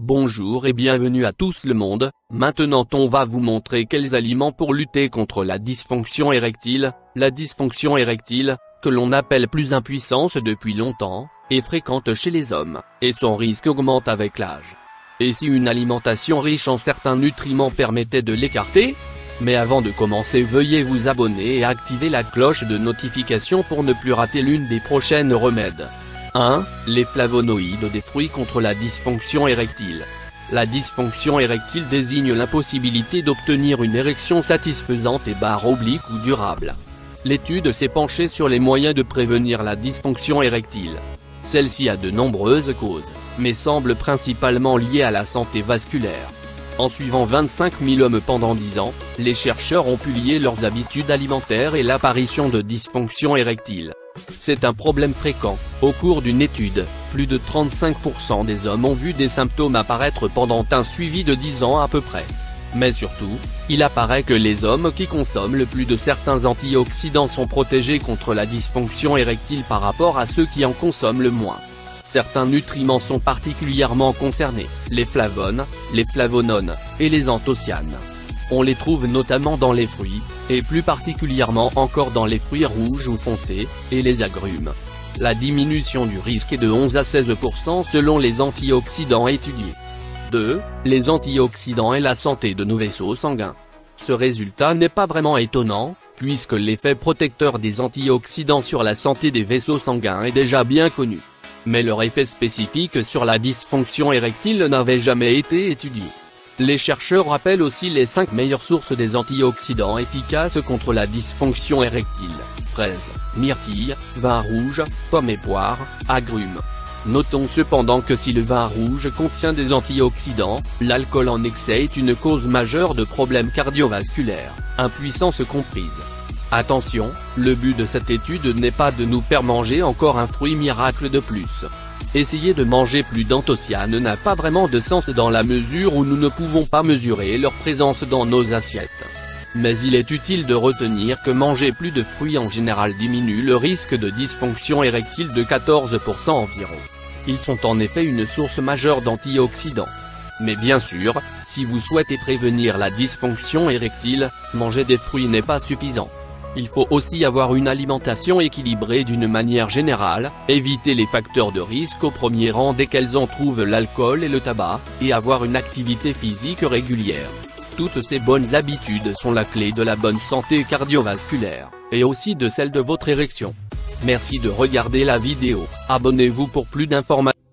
Bonjour et bienvenue à tous le monde. Maintenant on va vous montrer quels aliments pour lutter contre la dysfonction érectile. La dysfonction érectile, que l'on appelle plus impuissance depuis longtemps, est fréquente chez les hommes, et son risque augmente avec l'âge. Et si une alimentation riche en certains nutriments permettait de l'écarter? Mais avant de commencer, veuillez vous abonner et activer la cloche de notification pour ne plus rater l'une des prochaines remèdes. 1. Les flavonoïdes des fruits contre la dysfonction érectile. La dysfonction érectile désigne l'impossibilité d'obtenir une érection satisfaisante et barre oblique ou durable. L'étude s'est penchée sur les moyens de prévenir la dysfonction érectile. Celle-ci a de nombreuses causes, mais semble principalement liée à la santé vasculaire. En suivant 25 000 hommes pendant 10 ans, les chercheurs ont pu lier leurs habitudes alimentaires et l'apparition de dysfonction érectile. C'est un problème fréquent. Au cours d'une étude, plus de 35% des hommes ont vu des symptômes apparaître pendant un suivi de 10 ans à peu près. Mais surtout, il apparaît que les hommes qui consomment le plus de certains antioxydants sont protégés contre la dysfonction érectile par rapport à ceux qui en consomment le moins. Certains nutriments sont particulièrement concernés, les flavones, les flavonones, et les anthocyanes. On les trouve notamment dans les fruits, et plus particulièrement encore dans les fruits rouges ou foncés, et les agrumes. La diminution du risque est de 11 à 16% selon les antioxydants étudiés. 2. Les antioxydants et la santé de nos vaisseaux sanguins. Ce résultat n'est pas vraiment étonnant, puisque l'effet protecteur des antioxydants sur la santé des vaisseaux sanguins est déjà bien connu. Mais leur effet spécifique sur la dysfonction érectile n'avait jamais été étudié. Les chercheurs rappellent aussi les 5 meilleures sources des antioxydants efficaces contre la dysfonction érectile: fraises, myrtilles, vin rouge, pommes et poires, agrumes. Notons cependant que si le vin rouge contient des antioxydants, l'alcool en excès est une cause majeure de problèmes cardiovasculaires, impuissance comprise. Attention, le but de cette étude n'est pas de nous faire manger encore un fruit miracle de plus. Essayer de manger plus d'anthocyanes n'a pas vraiment de sens dans la mesure où nous ne pouvons pas mesurer leur présence dans nos assiettes. Mais il est utile de retenir que manger plus de fruits en général diminue le risque de dysfonction érectile de 14% environ. Ils sont en effet une source majeure d'antioxydants. Mais bien sûr, si vous souhaitez prévenir la dysfonction érectile, manger des fruits n'est pas suffisant. Il faut aussi avoir une alimentation équilibrée d'une manière générale, éviter les facteurs de risque au premier rang desquels on trouve l'alcool et le tabac, et avoir une activité physique régulière. Toutes ces bonnes habitudes sont la clé de la bonne santé cardiovasculaire, et aussi de celle de votre érection. Merci de regarder la vidéo, abonnez-vous pour plus d'informations.